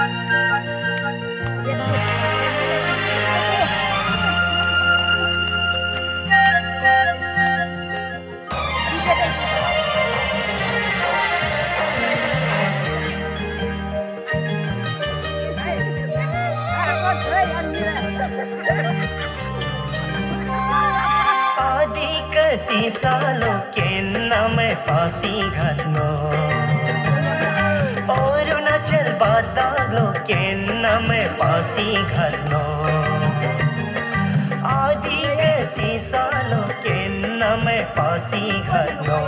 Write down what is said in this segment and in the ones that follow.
आदिकसी सालों के नाम पासी घटनो अरुणाचल बादलों के नाम पासी घटनो आदिकसी सालों के नाम पासी घटनो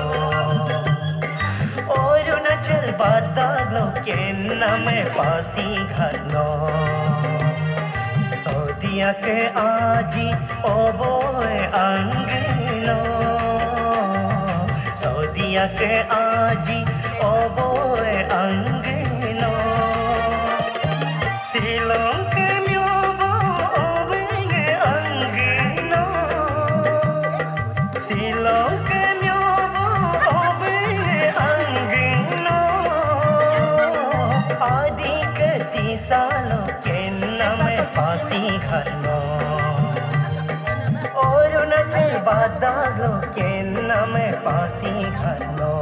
अरुणाचल बादलों के नाम पासी घटनो सौदिया के आजी ओबोए अंगनो सौदिया के आजी ओबोए अंगनो सिलों के म्योबो ओबे अंगनो सिलों के म्योबो ओबे अंगनो आदि के सालों के नाम पासी घटनो अरुणाचल बादलों के नाम पासी घटनो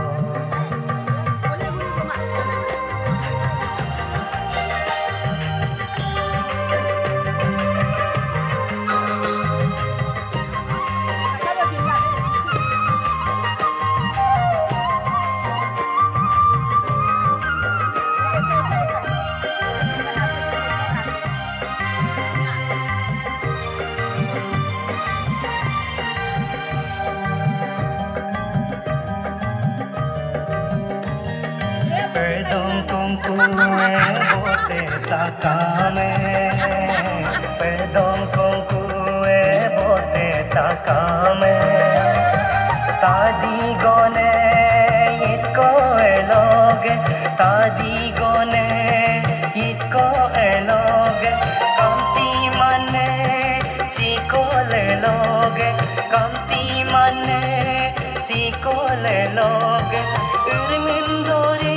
बोते ताकामे pedong kong kuwe bote takame tadi gone itko eloge tadi gone itko eloge kamti mane sikole loge kamti mane sikole loge urmindori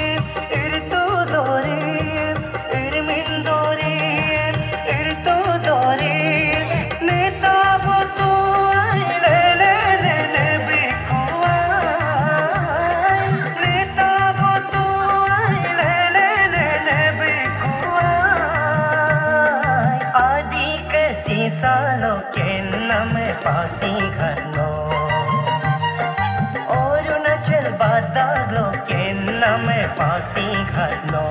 सालों के नाम पासी घटनो अरुणाचल बादलों के नाम पासी घटनो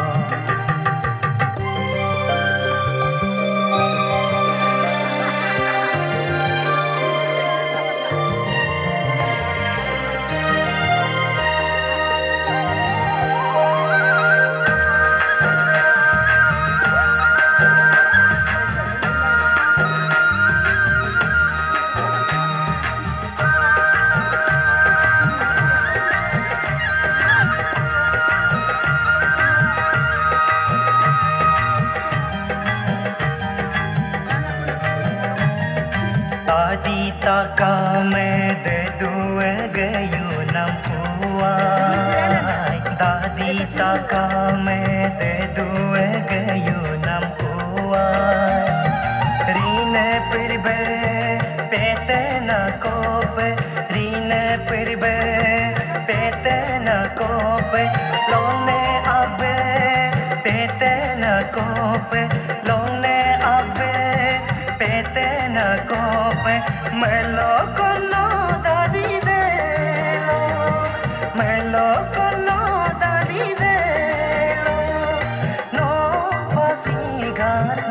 आदि ताका में दे दुए गयु नम हुआ दादी ताका में दे दुए गयु नम हुआ रीने पिरबे पेते न कोपे रीने पिरबे पेते न कोपे लोने अबे पेते न कोपे लोने अबे पेते न कोपे मेलो कोनो दादी दे लो मेलो कोनो दादी दे लो नो पासी घाट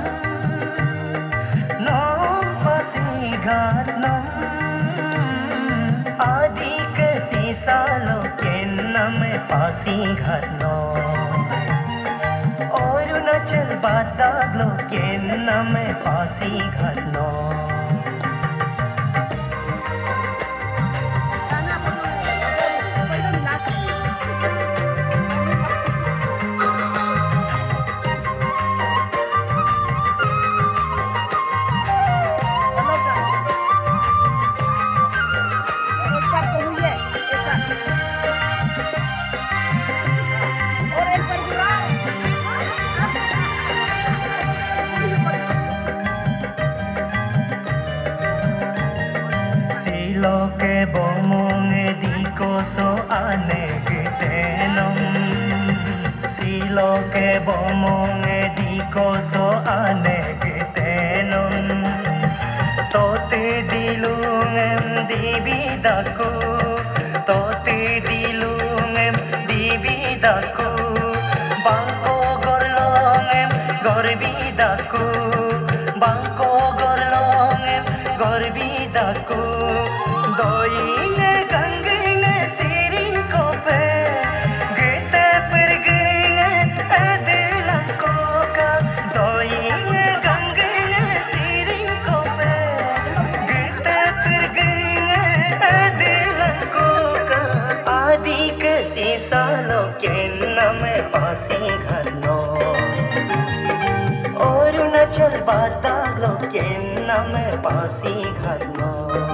नो पासी घाट आदि के सालों के नाम पासी घटनो अरुणाचल बादलों के नाम Pasi घटनो ke bomonge di koso ane gitenon Toti dilungem di bidaku Toti dilungem di bidaku Bangko gorlongem gor bidaku Bangko gorlongem gor bidaku Doine gangine siring kope Gite pergine edilan koka Doine gangine siring kope Gite pergine edilan koka Adi ke sisalo kenna me pasi gharno Arunachal badalo kenna me pasi gharno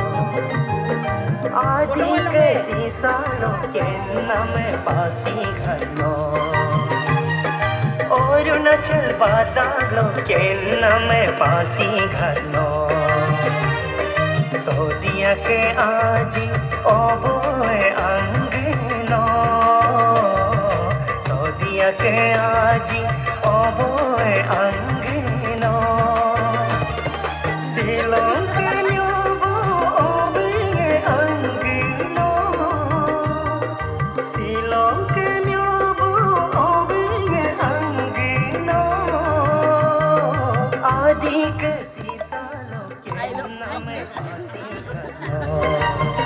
आदि के सीसालो केन्ना में पासी घरनो अरुणाचल बादालो केन्ना में पासी घरनो सोदिया के आजी oboe अंगनो सोदिया के आजी ओबोए अंगनो सिलों के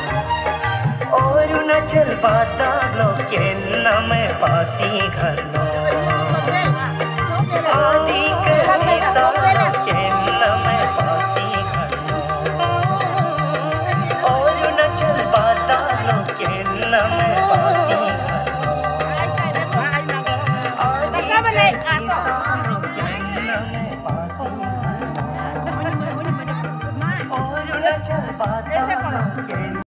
अरुणाचल बादालो केन्ना में पासी घरनो